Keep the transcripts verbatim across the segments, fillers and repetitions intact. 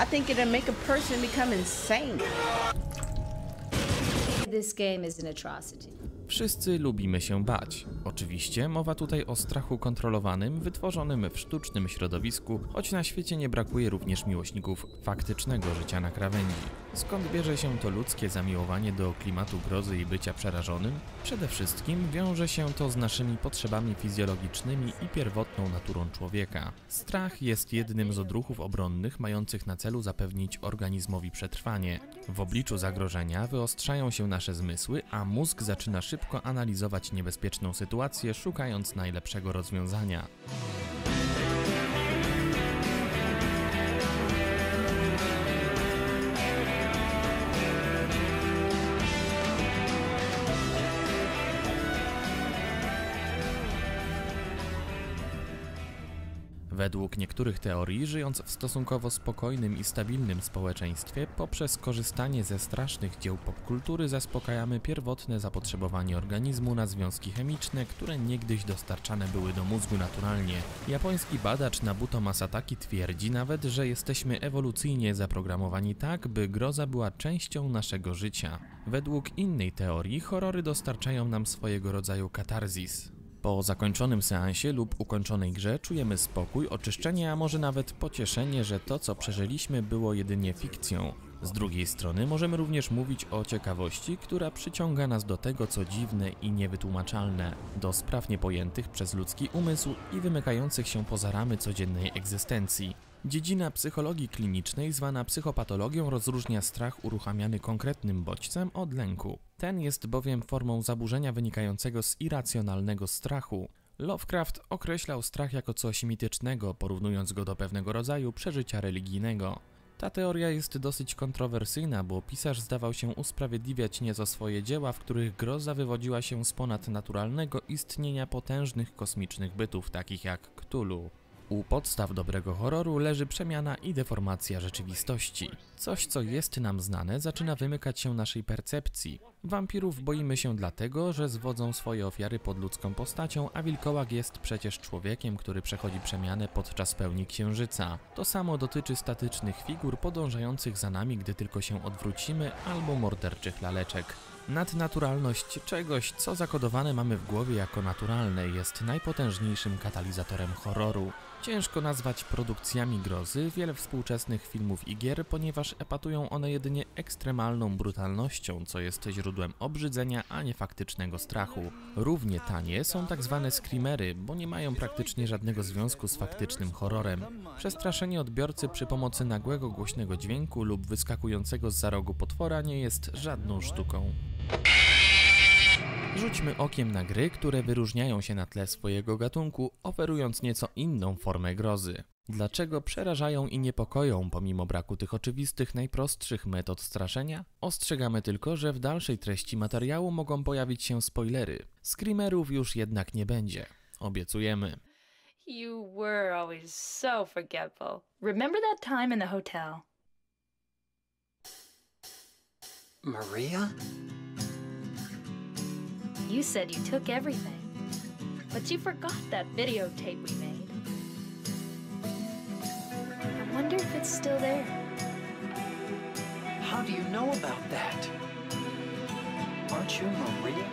I think it'll make a person become insane. This game is an atrocity. Wszyscy lubimy się bać. Oczywiście mowa tutaj o strachu kontrolowanym, wytworzonym w sztucznym środowisku, choć na świecie nie brakuje również miłośników faktycznego życia na krawędzi. Skąd bierze się to ludzkie zamiłowanie do klimatu grozy i bycia przerażonym? Przede wszystkim wiąże się to z naszymi potrzebami fizjologicznymi i pierwotną naturą człowieka. Strach jest jednym z odruchów obronnych mających na celu zapewnić organizmowi przetrwanie. W obliczu zagrożenia wyostrzają się nasze zmysły, a mózg zaczyna szybko analizować niebezpieczną sytuację, szukając najlepszego rozwiązania. Według niektórych teorii, żyjąc w stosunkowo spokojnym i stabilnym społeczeństwie, poprzez korzystanie ze strasznych dzieł popkultury zaspokajamy pierwotne zapotrzebowanie organizmu na związki chemiczne, które niegdyś dostarczane były do mózgu naturalnie. Japoński badacz Nabuto Masataki twierdzi nawet, że jesteśmy ewolucyjnie zaprogramowani tak, by groza była częścią naszego życia. Według innej teorii horrory dostarczają nam swojego rodzaju katarzis. Po zakończonym seansie lub ukończonej grze czujemy spokój, oczyszczenie, a może nawet pocieszenie, że to, co przeżyliśmy, było jedynie fikcją. Z drugiej strony możemy również mówić o ciekawości, która przyciąga nas do tego, co dziwne i niewytłumaczalne, do spraw niepojętych przez ludzki umysł i wymykających się poza ramy codziennej egzystencji. Dziedzina psychologii klinicznej zwana psychopatologią rozróżnia strach uruchamiany konkretnym bodźcem od lęku. Ten jest bowiem formą zaburzenia wynikającego z irracjonalnego strachu. Lovecraft określał strach jako coś mitycznego, porównując go do pewnego rodzaju przeżycia religijnego. Ta teoria jest dosyć kontrowersyjna, bo pisarz zdawał się usprawiedliwiać nieco swoje dzieła, w których groza wywodziła się z ponadnaturalnego istnienia potężnych kosmicznych bytów, takich jak Cthulhu. U podstaw dobrego horroru leży przemiana i deformacja rzeczywistości. Coś, co jest nam znane, zaczyna wymykać się naszej percepcji. Wampirów boimy się dlatego, że zwodzą swoje ofiary pod ludzką postacią, a wilkołak jest przecież człowiekiem, który przechodzi przemianę podczas pełni księżyca. To samo dotyczy statycznych figur podążających za nami, gdy tylko się odwrócimy, albo morderczych laleczek. Nadnaturalność czegoś, co zakodowane mamy w głowie jako naturalne, jest najpotężniejszym katalizatorem horroru. Ciężko nazwać produkcjami grozy wiele współczesnych filmów i gier, ponieważ epatują one jedynie ekstremalną brutalnością, co jest źródłem obrzydzenia, a nie faktycznego strachu. Równie tanie są tak zwane screamery, bo nie mają praktycznie żadnego związku z faktycznym horrorem. Przestraszenie odbiorcy przy pomocy nagłego, głośnego dźwięku lub wyskakującego zza rogu potwora nie jest żadną sztuką. Rzućmy okiem na gry, które wyróżniają się na tle swojego gatunku, oferując nieco inną formę grozy. Dlaczego przerażają i niepokoją pomimo braku tych oczywistych, najprostszych metod straszenia? Ostrzegamy tylko, że w dalszej treści materiału mogą pojawić się spoilery. Screamerów już jednak nie będzie. Obiecujemy. You were always so forgetful. Remember that time in the hotel? Maria? You said you took everything, but you forgot that videotape we made. I wonder if it's still there. How do you know about that? Aren't you Maria?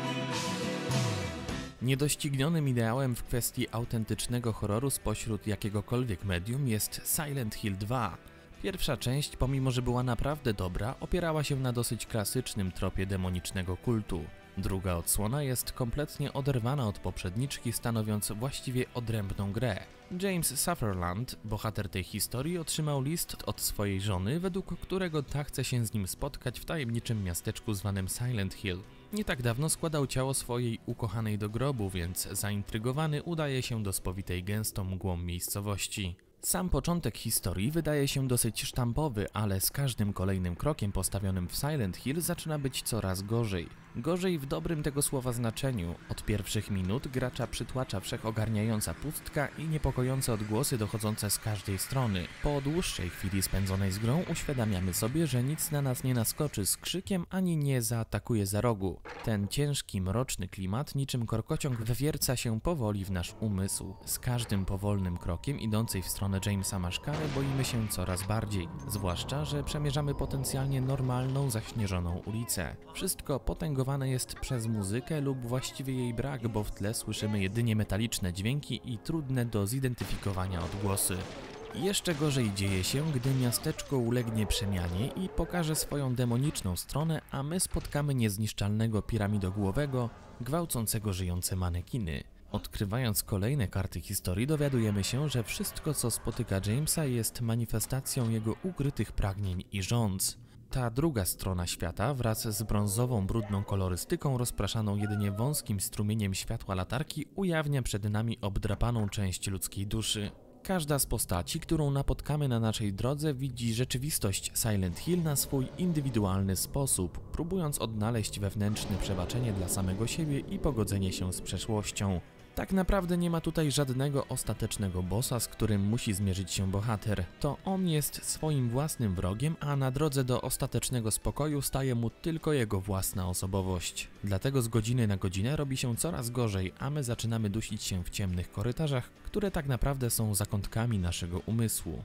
Niedoścignionym ideałem w kwestii autentycznego horroru spośród jakiegokolwiek medium jest Silent Hill dwa. Pierwsza część, pomimo że była naprawdę dobra, opierała się na dosyć klasycznym tropie demonicznego kultu. Druga odsłona jest kompletnie oderwana od poprzedniczki, stanowiąc właściwie odrębną grę. James Sutherland, bohater tej historii, otrzymał list od swojej żony, według którego ta chce się z nim spotkać w tajemniczym miasteczku zwanym Silent Hill. Nie tak dawno składał ciało swojej ukochanej do grobu, więc zaintrygowany udaje się do spowitej gęstą mgłą miejscowości. Sam początek historii wydaje się dosyć sztampowy, ale z każdym kolejnym krokiem postawionym w Silent Hill zaczyna być coraz gorzej. Gorzej w dobrym tego słowa znaczeniu. Od pierwszych minut gracza przytłacza wszechogarniająca pustka i niepokojące odgłosy dochodzące z każdej strony. Po dłuższej chwili spędzonej z grą uświadamiamy sobie, że nic na nas nie naskoczy z krzykiem ani nie zaatakuje za rogu. Ten ciężki, mroczny klimat niczym korkociąg wywierca się powoli w nasz umysł. Z każdym powolnym krokiem idącej w stronę Jamesa Maszkary boimy się coraz bardziej. Zwłaszcza, że przemierzamy potencjalnie normalną, zaśnieżoną ulicę. Wszystko potęgowane jest przez muzykę lub właściwie jej brak, bo w tle słyszymy jedynie metaliczne dźwięki i trudne do zidentyfikowania odgłosy. Jeszcze gorzej dzieje się, gdy miasteczko ulegnie przemianie i pokaże swoją demoniczną stronę, a my spotkamy niezniszczalnego piramidogłowego, gwałcącego żyjące manekiny. Odkrywając kolejne karty historii, dowiadujemy się, że wszystko, co spotyka Jamesa, jest manifestacją jego ukrytych pragnień i żądz. Ta druga strona świata wraz z brązową, brudną kolorystyką rozpraszaną jedynie wąskim strumieniem światła latarki ujawnia przed nami obdrapaną część ludzkiej duszy. Każda z postaci, którą napotkamy na naszej drodze, widzi rzeczywistość Silent Hill na swój indywidualny sposób, próbując odnaleźć wewnętrzne przebaczenie dla samego siebie i pogodzenie się z przeszłością. Tak naprawdę nie ma tutaj żadnego ostatecznego bossa, z którym musi zmierzyć się bohater. To on jest swoim własnym wrogiem, a na drodze do ostatecznego spokoju staje mu tylko jego własna osobowość. Dlatego z godziny na godzinę robi się coraz gorzej, a my zaczynamy dusić się w ciemnych korytarzach, które tak naprawdę są zakątkami naszego umysłu.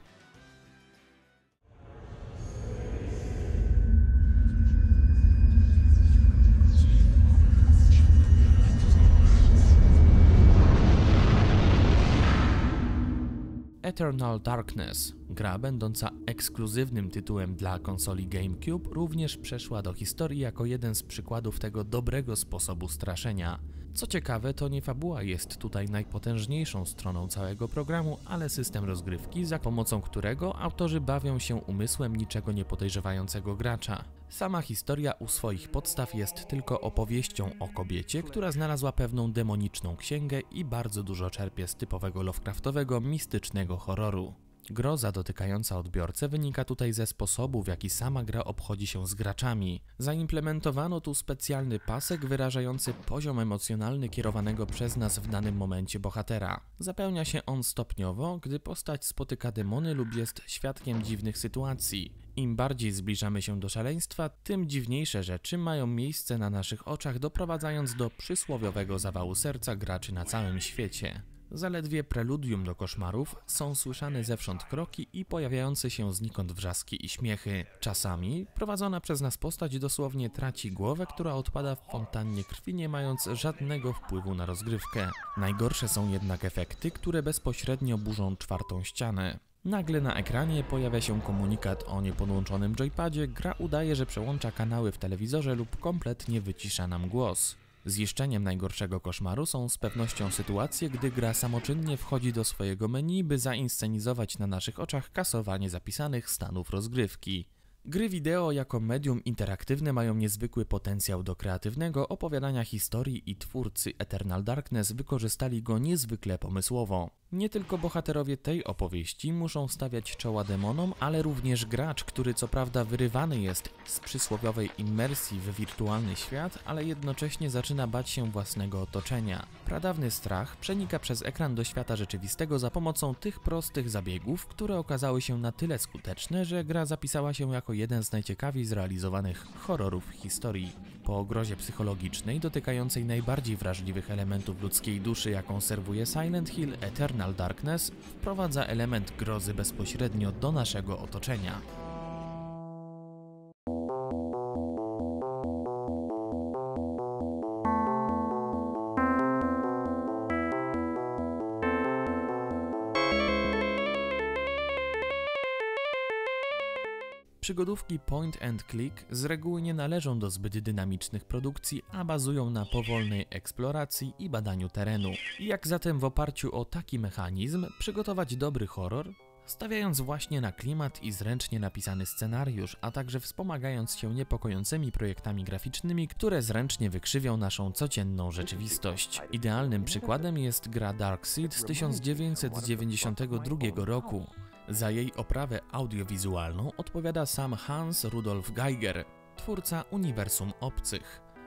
Eternal Darkness, gra będąca ekskluzywnym tytułem dla konsoli GameCube, również przeszła do historii jako jeden z przykładów tego dobrego sposobu straszenia. Co ciekawe, to nie fabuła jest tutaj najpotężniejszą stroną całego programu, ale system rozgrywki, za pomocą którego autorzy bawią się umysłem niczego nie podejrzewającego gracza. Sama historia u swoich podstaw jest tylko opowieścią o kobiecie, która znalazła pewną demoniczną księgę i bardzo dużo czerpie z typowego Lovecraftowego, mistycznego horroru. Groza dotykająca odbiorcę wynika tutaj ze sposobu, w jaki sama gra obchodzi się z graczami. Zaimplementowano tu specjalny pasek wyrażający poziom emocjonalny kierowanego przez nas w danym momencie bohatera. Zapełnia się on stopniowo, gdy postać spotyka demony lub jest świadkiem dziwnych sytuacji. Im bardziej zbliżamy się do szaleństwa, tym dziwniejsze rzeczy mają miejsce na naszych oczach, doprowadzając do przysłowiowego zawału serca graczy na całym świecie. Zaledwie preludium do koszmarów są słyszane zewsząd kroki i pojawiające się znikąd wrzaski i śmiechy. Czasami prowadzona przez nas postać dosłownie traci głowę, która odpada w fontannie krwi, nie mając żadnego wpływu na rozgrywkę. Najgorsze są jednak efekty, które bezpośrednio burzą czwartą ścianę. Nagle na ekranie pojawia się komunikat o niepodłączonym joypadzie, gra udaje, że przełącza kanały w telewizorze lub kompletnie wycisza nam głos. Ziszczeniem najgorszego koszmaru są z pewnością sytuacje, gdy gra samoczynnie wchodzi do swojego menu, by zainscenizować na naszych oczach kasowanie zapisanych stanów rozgrywki. Gry wideo jako medium interaktywne mają niezwykły potencjał do kreatywnego opowiadania historii i twórcy Eternal Darkness wykorzystali go niezwykle pomysłowo. Nie tylko bohaterowie tej opowieści muszą stawiać czoła demonom, ale również gracz, który co prawda wyrywany jest z przysłowiowej immersji w wirtualny świat, ale jednocześnie zaczyna bać się własnego otoczenia. Pradawny strach przenika przez ekran do świata rzeczywistego za pomocą tych prostych zabiegów, które okazały się na tyle skuteczne, że gra zapisała się jako jeden z najciekawiej zrealizowanych horrorów w historii. Po grozie psychologicznej dotykającej najbardziej wrażliwych elementów ludzkiej duszy, jaką serwuje Silent Hill, Eternal Darkness wprowadza element grozy bezpośrednio do naszego otoczenia. Przygodówki point and click z reguły nie należą do zbyt dynamicznych produkcji, a bazują na powolnej eksploracji i badaniu terenu. Jak zatem w oparciu o taki mechanizm przygotować dobry horror? Stawiając właśnie na klimat i zręcznie napisany scenariusz, a także wspomagając się niepokojącymi projektami graficznymi, które zręcznie wykrzywią naszą codzienną rzeczywistość. Idealnym przykładem jest gra Darkseid z tysiąc dziewięćset dziewięćdziesiątego drugiego roku. Za jej oprawę audiowizualną odpowiada sam Hans Rudolf Geiger, twórca Uniwersum Obcych.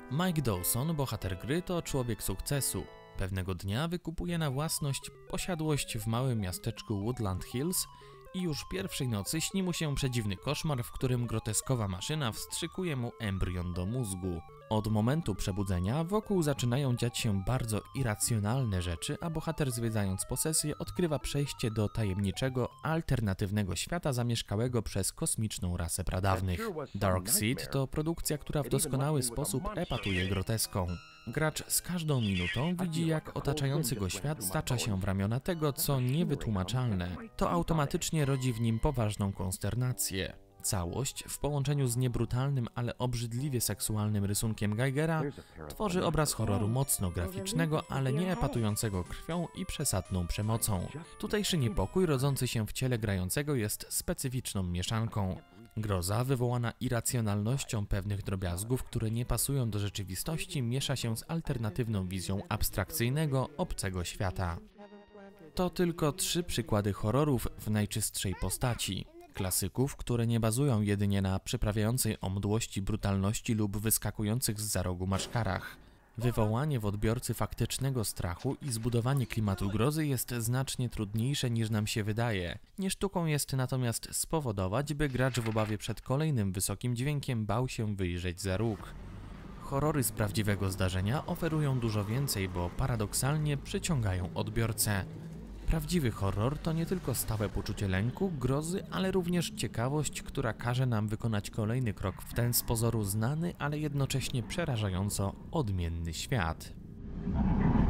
Mike Dawson, bohater gry, to człowiek sukcesu. Pewnego dnia wykupuje na własność posiadłość w małym miasteczku Woodland Hills i już pierwszej nocy śni mu się przedziwny koszmar, w którym groteskowa maszyna wstrzykuje mu embrion do mózgu. Od momentu przebudzenia wokół zaczynają dziać się bardzo irracjonalne rzeczy, a bohater, zwiedzając posesję, odkrywa przejście do tajemniczego, alternatywnego świata zamieszkałego przez kosmiczną rasę pradawnych. Darkseid to produkcja, która w doskonały sposób epatuje groteską. Gracz z każdą minutą widzi, jak otaczający go świat stacza się w ramiona tego, co niewytłumaczalne. To automatycznie rodzi w nim poważną konsternację. Całość, w połączeniu z niebrutalnym, ale obrzydliwie seksualnym rysunkiem Geigera, tworzy obraz horroru mocno graficznego, ale nie epatującego krwią i przesadną przemocą. Tutejszy niepokój rodzący się w ciele grającego jest specyficzną mieszanką. Groza wywołana irracjonalnością pewnych drobiazgów, które nie pasują do rzeczywistości, miesza się z alternatywną wizją abstrakcyjnego, obcego świata. To tylko trzy przykłady horrorów w najczystszej postaci. Klasyków, które nie bazują jedynie na przyprawiającej o mdłości brutalności lub wyskakujących z za rogu maszkarach. Wywołanie w odbiorcy faktycznego strachu i zbudowanie klimatu grozy jest znacznie trudniejsze, niż nam się wydaje. Nie sztuką jest natomiast spowodować, by gracz w obawie przed kolejnym wysokim dźwiękiem bał się wyjrzeć za róg. Horrory z prawdziwego zdarzenia oferują dużo więcej, bo paradoksalnie przyciągają odbiorcę. Prawdziwy horror to nie tylko stałe poczucie lęku, grozy, ale również ciekawość, która każe nam wykonać kolejny krok w ten z pozoru znany, ale jednocześnie przerażająco odmienny świat.